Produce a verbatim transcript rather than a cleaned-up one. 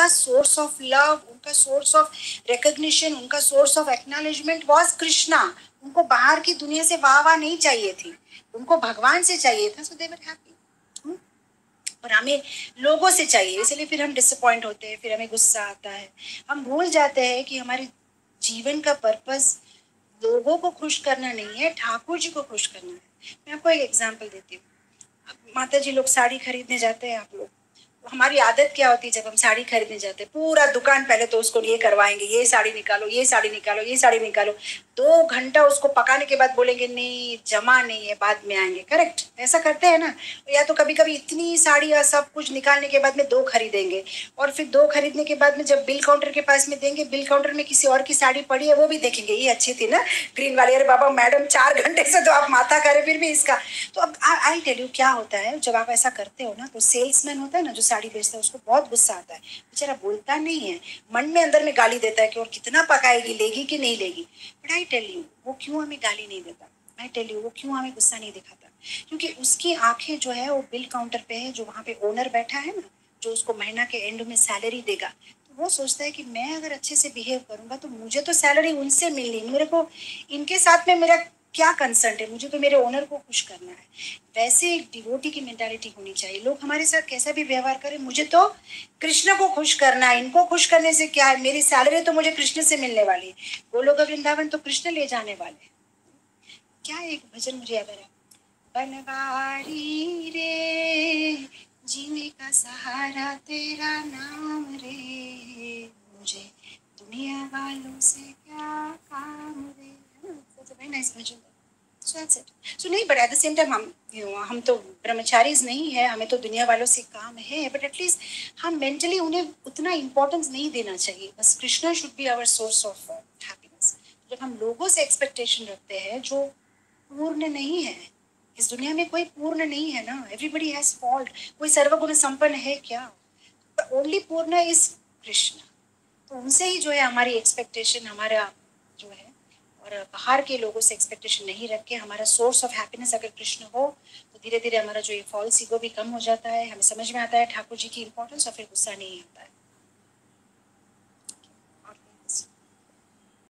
उनका source of love, उनका source of recognition, उनका source of acknowledgement was Krishna. उनको बाहर की दुनिया से वाह वाह नहीं चाहिए थी, उनको भगवान से चाहिए था। So they were happy. और हमें लोगों से चाहिए, इसलिए फिर हम डिसअपॉइंट होते हैं, फिर हमें गुस्सा आता है। हम भूल जाते हैं कि हमारे जीवन का पर्पस लोगों को खुश करना नहीं है, ठाकुर जी को खुश करना है। मैं आपको एक एग्जांपल देती हूँ। माता जी लोग साड़ी खरीदने जाते हैं, आप लोग, हमारी आदत क्या होती है जब हम साड़ी खरीदने जाते हैं, पूरा दुकान पहले तो उसको ये करवाएंगे, ये साड़ी निकालो, ये साड़ी निकालो, ये साड़ी निकालो। दो घंटा उसको पकाने के बाद बोलेंगे नहीं जमा नहीं है, बाद में आएंगे। करेक्ट, ऐसा करते हैं ना। या तो कभी कभी इतनी साड़ियाँ सब कुछ निकालने के बाद में दो खरीदेंगे, और फिर दो खरीदने के बाद में जब बिल काउंटर के पास में देंगे, बिल काउंटर में किसी और की साड़ी पड़ी है वो भी देखेंगे, ये अच्छी थी ना ग्रीन वाली। अरे बाबा मैडम चार घंटे से तो आप माथा करे फिर भी इसका। तो अब आई टेल यू क्या होता है जब आप ऐसा करते हो ना, तो सेल्समैन होता है ना जो साड़ी बेचता है, उसको बहुत गुस्सा आता है। बेचारा बोलता नहीं है, मन में अंदर में गाली देता है कि और कितना पकाएगी, लेगी कि नहीं लेगी। बट आई टेल यू वो क्यों हमें गाली नहीं देता, आई टेल यू वो क्यों हमें गुस्सा नहीं दिखाता, क्योंकि उसकी आंखें जो है वो बिल काउंटर पे है, जो वहां पे ओनर बैठा है ना, जो उसको महीना के एंड में सैलरी देगा। तो वो सोचता है कि मैं अगर अच्छे से बिहेव करूंगा तो मुझे तो सैलरी उनसे मिलनी, मेरे को इनके साथ में मेरा क्या कंसर्न है, मुझे तो मेरे ओनर को खुश करना है। वैसे एक डिवोटी की मेंटालिटी होनी चाहिए। लोग हमारे साथ कैसा भी व्यवहार करें, मुझे तो कृष्ण को खुश करना है, इनको खुश करने से क्या है, मेरी सैलरी तो मुझे कृष्ण से मिलने वाली है, गोलोक वृंदावन तो कृष्ण ले जाने वाले। क्या एक भजन मुझे याद आ रहा है, बनवारी रे जीने का सहारा तेरा नाम रे, मुझे दुनिया वालों से क्या काम रे। Very nice bhajan. So that's it. So नहीं, but at the same time हम यू नो हम तो ब्रह्मचारीज नहीं है, हमें तो दुनिया वालों से काम है, बट एटलीस्ट हम मेंटली उन्हें उतना इम्पोर्टेंस नहीं देना चाहिए। बस Krishna should be our source of happiness. जब हम लोगों से एक्सपेक्टेशन रखते हैं जो पूर्ण नहीं है, इस दुनिया में कोई पूर्ण नहीं है ना, एवरीबडी हैज फॉल्ट। कोई सर्वगुण संपन्न है क्या? ओनली पूर्ण इज कृष्ण। तो उनसे ही जो है हमारी एक्सपेक्टेशन, हमारा जो है, और बाहर के लोगों से एक्सपेक्टेशन नहीं रख के हमारा सोर्स ऑफ हैप्पीनेस अगर कृष्ण हो, तो धीरे धीरे हमारा जो ये फॉल्स ईगो भी कम हो जाता है, हमें समझ में आता है ठाकुर जी की इंपॉर्टेंस, और फिर गुस्सा नहीं आता है।